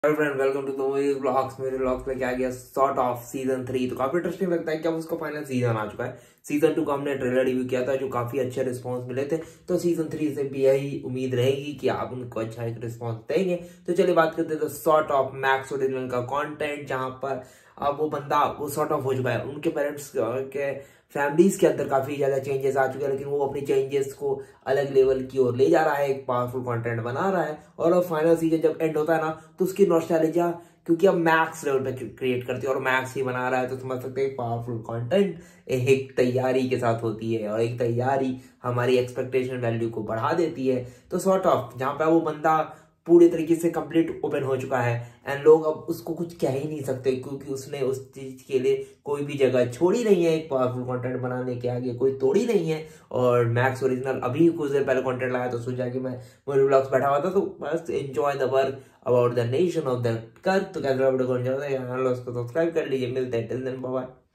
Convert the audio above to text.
Hello friend, welcome to the vlogs. मेरे vlogs लेके आ गया सॉर्ट ऑफ सीजन 3। तो काफी इंटरेस्टिंग लगता है कि अब उसका फाइनल सीजन आ चुका है। सीजन 2 का हमने ट्रेलर रिव्यू किया था जो काफी अच्छे रिस्पांस मिले थे। तो सीजन 3 से भी यही उम्मीद रहेगी कि आप उनको अच्छा एक रिस्पांस देंगे। तो चलिए बात करते हैं सॉर्ट ऑफ मैक्स ओरिजिनल का कंटेंट, जहां पर अब वो सॉर्ट ऑफ हो चुका है। उनके पेरेंट्स के फैमिलीज के अंदर काफी ज्यादा चेंजेस आ चुके हैं, लेकिन वो अपनी चेंजेस को अलग लेवल की ओर ले जा रहा है, एक पावरफुल कंटेंट बना रहा है। और अब फाइनल सीजन जब एंड होता है ना, तो उसकी नॉस्टैल्जिया क्योंकि अब मैक्स लेवल पे क्रिएट करती है और मैक्स ही बना रहा है, तो समझ सकते हैं पावरफुल कंटेंट एक तैयारी के साथ होती है, और एक तैयारी हमारी एक्सपेक्टेशन वैल्यू को बढ़ा देती है। तो सॉर्ट ऑफ जहां पे वो बंदा पूरे तरीके से कंप्लीट ओपन हो चुका है एंड लोग अब उसको कुछ कह ही नहीं सकते, क्योंकि उसने उस चीज के लिए कोई भी जगह छोड़ी नहीं है। एक पावरफुल कंटेंट बनाने के आगे कोई तोड़ी नहीं है। और मैक्स ओरिजिनल अभी कुछ देर पहले कंटेंट लाया, तो सोचा कि मैं मूवी ब्लॉग्स बैठा हुआ था, तो बस enjoy the work about the nation of the kirk. तो कैसे वीडियो को एंजॉय सब्सक्राइब कर लीजिए। मिलते हैं, टिल देन बाय बाय।